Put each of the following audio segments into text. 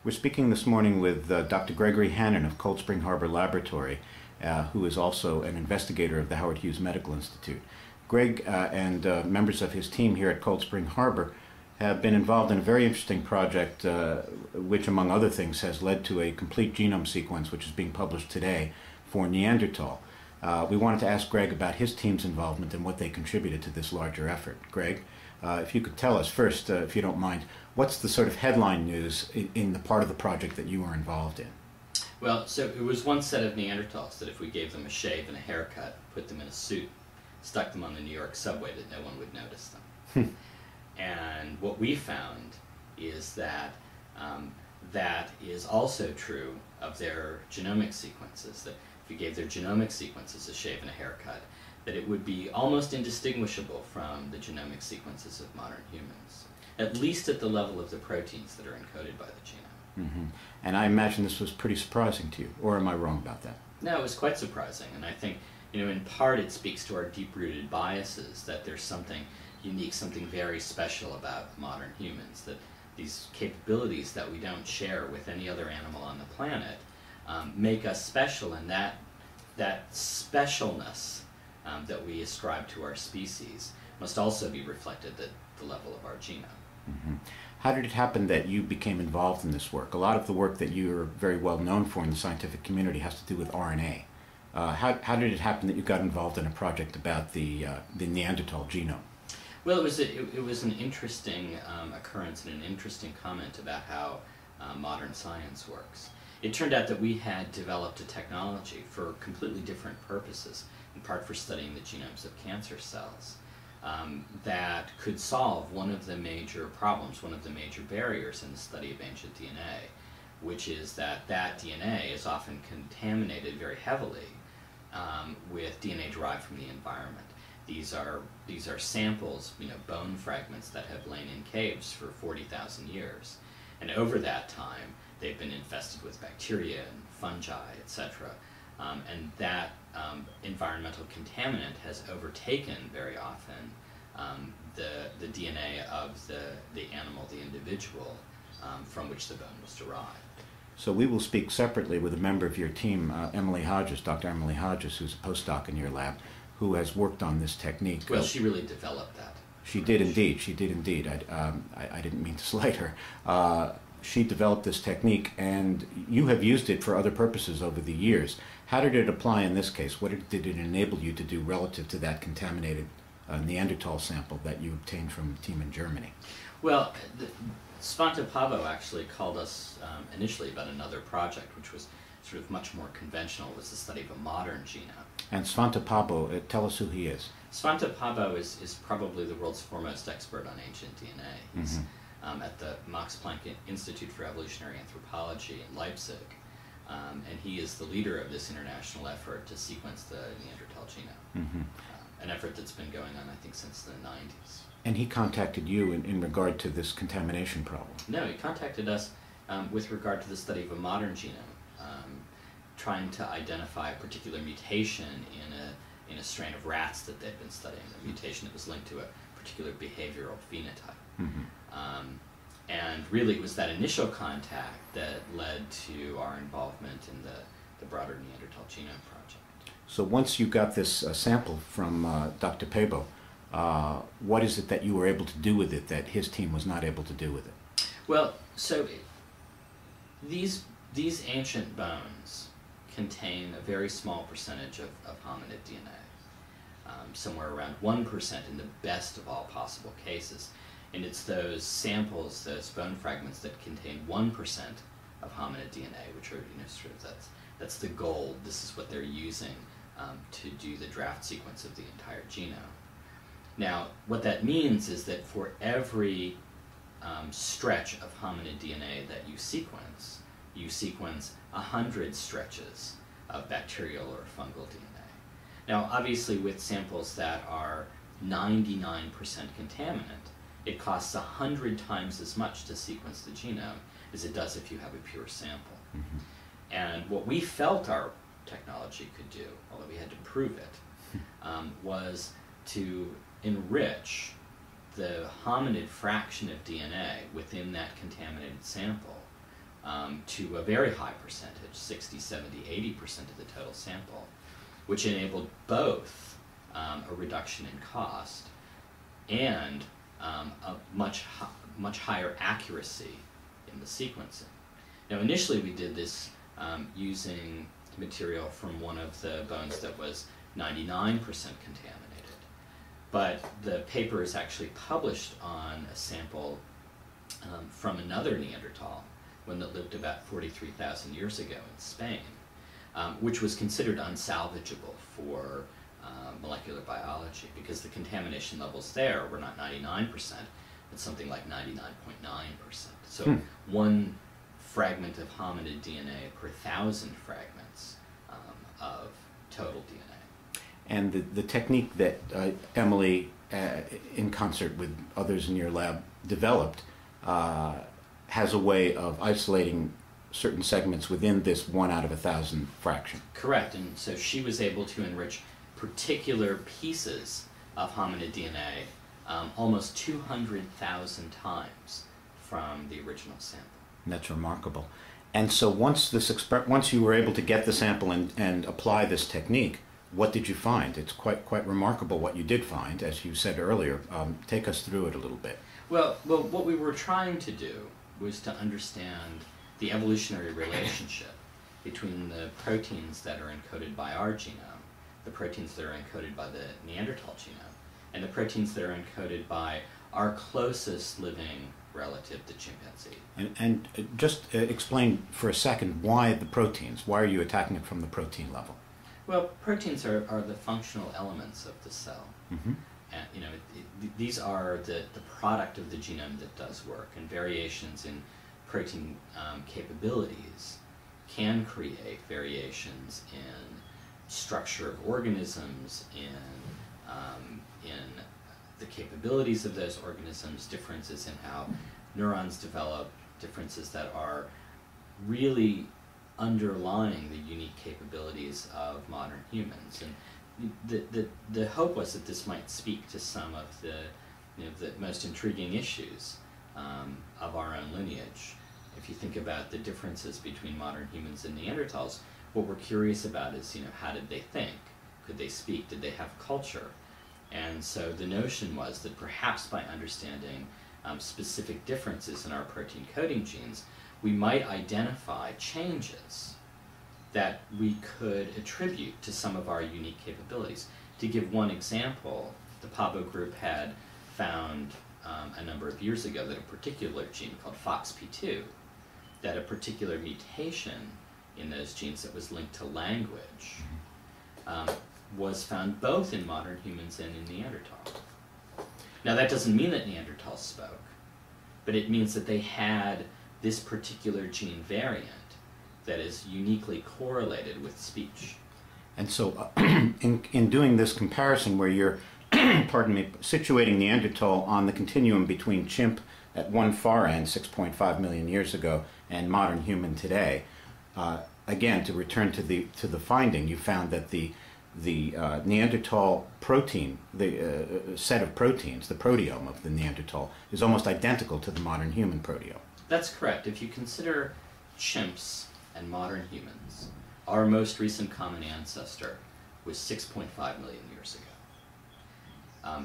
We're speaking this morning with Dr. Gregory Hannon of Cold Spring Harbor Laboratory, who is also an investigator of the Howard Hughes Medical Institute. Greg and members of his team here at Cold Spring Harbor have been involved in a very interesting project which, among other things, has led to a complete genome sequence which is being published today for Neanderthal. We wanted to ask Greg about his team's involvement and what they contributed to this larger effort. Greg, if you could tell us first, if you don't mind, what's the sort of headline news in the part of the project that you were involved in? Well, so it was one set of Neanderthals that if we gave them a shave and a haircut, put them in a suit, stuck them on the New York subway, that no one would notice them. And what we found is that that is also true of their genomic sequences, that if you gave their genomic sequences a shave and a haircut, that it would be almost indistinguishable from the genomic sequences of modern humans, at least at the level of the proteins that are encoded by the genome. Mm-hmm. And I imagine this was pretty surprising to you, or am I wrong about that? No, it was quite surprising, and I think, in part it speaks to our deep-rooted biases, that there's something unique, something very special about modern humans, that these capabilities that we don't share with any other animal on the planet make us special, and that specialness that we ascribe to our species must also be reflected at the level of our genome. Mm-hmm. How did it happen that you became involved in this work? A lot of the work that you're very well known for in the scientific community has to do with RNA. How did it happen that you got involved in a project about the Neandertal genome? Well, it was an interesting occurrence and an interesting comment about how modern science works. It turned out that we had developed a technology for completely different purposes, in part for studying the genomes of cancer cells, that could solve one of the major problems, one of the major barriers in the study of ancient DNA, which is that DNA is often contaminated very heavily with DNA derived from the environment. These are samples, bone fragments that have lain in caves for 40,000 years, and over that time they've been infested with bacteria and fungi, etc. And that environmental contaminant has overtaken very often the DNA of the animal, the individual, from which the bone was derived. So we will speak separately with a member of your team, Emily Hodges, Dr. Emily Hodges, who's a postdoc in your lab, who has worked on this technique. Well, she really developed that. She did indeed. She did indeed. I didn't mean to slight her. She developed this technique, and you have used it for other purposes over the years. How did it apply in this case? What did it enable you to do relative to that contaminated Neanderthal sample that you obtained from a team in Germany? Well, Svante Pääbo actually called us initially about another project, which was sort of much more conventional. It was the study of a modern genome. And Svante Pääbo, tell us who he is. Svante Pääbo is probably the world's foremost expert on ancient DNA. He's at the Max Planck Institute for Evolutionary Anthropology in Leipzig, and he is the leader of this international effort to sequence the Neanderthal genome, an effort that's been going on, I think, since the 90s. And he contacted you in regard to this contamination problem? No, he contacted us with regard to the study of a modern genome, trying to identify a particular mutation in a strain of rats that they'd been studying, a mutation that was linked to a particular behavioral phenotype. And really it was that initial contact that led to our involvement in the broader Neandertal Genome Project. So once you got this sample from Dr. Pääbo, what is it that you were able to do with it that his team was not able to do with it? Well, so these ancient bones contain a very small percentage of hominid DNA, somewhere around 1% in the best of all possible cases. And it's those samples, those bone fragments that contain 1% of hominid DNA, which are, sort of that's the gold. This is what they're using to do the draft sequence of the entire genome. Now, what that means is that for every stretch of hominid DNA that you sequence 100 stretches of bacterial or fungal DNA. Now, obviously, with samples that are 99% contaminant, it costs 100 times as much to sequence the genome as it does if you have a pure sample. And what we felt our technology could do, although we had to prove it, was to enrich the hominid fraction of DNA within that contaminated sample to a very high percentage, 60, 70, 80% of the total sample, which enabled both a reduction in cost and a much higher accuracy in the sequencing. Now, initially we did this using material from one of the bones that was 99% contaminated, but the paper is actually published on a sample from another Neanderthal, one that lived about 43,000 years ago in Spain, which was considered unsalvageable for molecular biology because the contamination levels there were not 99%, but something like 99.9%. So one fragment of hominid DNA per 1,000 fragments of total DNA. And the technique that Emily, in concert with others in your lab, developed has a way of isolating certain segments within this 1 out of 1,000 fraction. Correct, and so she was able to enrich particular pieces of hominid DNA almost 200,000 times from the original sample. And that's remarkable. And so once you were able to get the sample and apply this technique, what did you find? It's quite remarkable what you did find, as you said earlier. Take us through it a little bit. Well, what we were trying to do was to understand the evolutionary relationship between the proteins that are encoded by our genome, the proteins that are encoded by the Neanderthal genome, and the proteins that are encoded by our closest living relative, the chimpanzee. And just explain for a second why the proteins. Why are you attacking it from the protein level? Well, proteins are the functional elements of the cell. Mm-hmm. And these are the product of the genome that does work, and variations in protein capabilities can create variations in structure of organisms, in the capabilities of those organisms, differences in how neurons develop, differences that are really underlying the unique capabilities of modern humans. And the hope was that this might speak to some of the most intriguing issues of our own lineage. If you think about the differences between modern humans and Neanderthals, what we're curious about is, how did they think? Could they speak? Did they have culture? And so the notion was that perhaps by understanding specific differences in our protein coding genes, we might identify changes that we could attribute to some of our unique capabilities. To give one example, the Pabo group had found a number of years ago that a particular gene called FOXP2, that a particular mutation in those genes that was linked to language was found both in modern humans and in Neanderthal. Now that doesn't mean that Neanderthals spoke, but it means that they had this particular gene variant that is uniquely correlated with speech. And so in doing this comparison where you're, pardon me, situating Neanderthal on the continuum between chimp at one far end 6.5 million years ago and modern human today, again, to return to the finding, you found that the Neanderthal protein, the set of proteins, the proteome of the Neanderthal, is almost identical to the modern human proteome. That's correct. If you consider chimps and modern humans, our most recent common ancestor was 6.5 million years ago.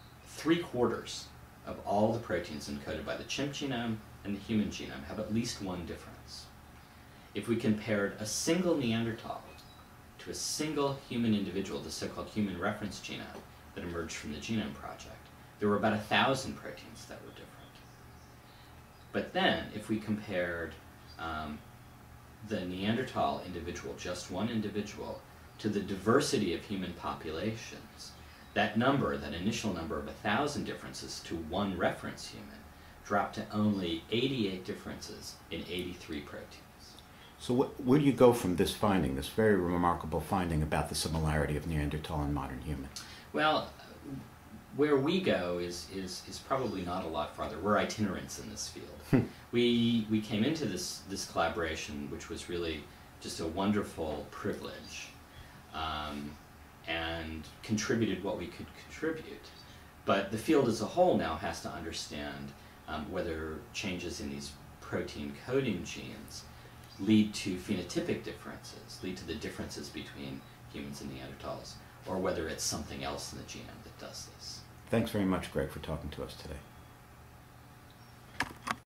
3/4 of all the proteins encoded by the chimp genome and the human genome have at least one difference. If we compared a single Neanderthal to a single human individual, the so-called human reference genome that emerged from the Genome Project, there were about 1,000 proteins that were different. But then, if we compared the Neanderthal individual, just one individual, to the diversity of human populations, that number, that initial number of 1,000 differences to one reference human, dropped to only 88 differences in 83 proteins. So where do you go from this finding, this very remarkable finding about the similarity of Neanderthal and modern human? Well, where we go is probably not a lot farther. We're itinerants in this field. We came into this collaboration, which was really just a wonderful privilege, and contributed what we could contribute. But the field as a whole now has to understand whether changes in these protein coding genes lead to phenotypic differences, lead to the differences between humans and Neanderthals, or whether it's something else in the genome that does this. Thanks very much, Greg, for talking to us today.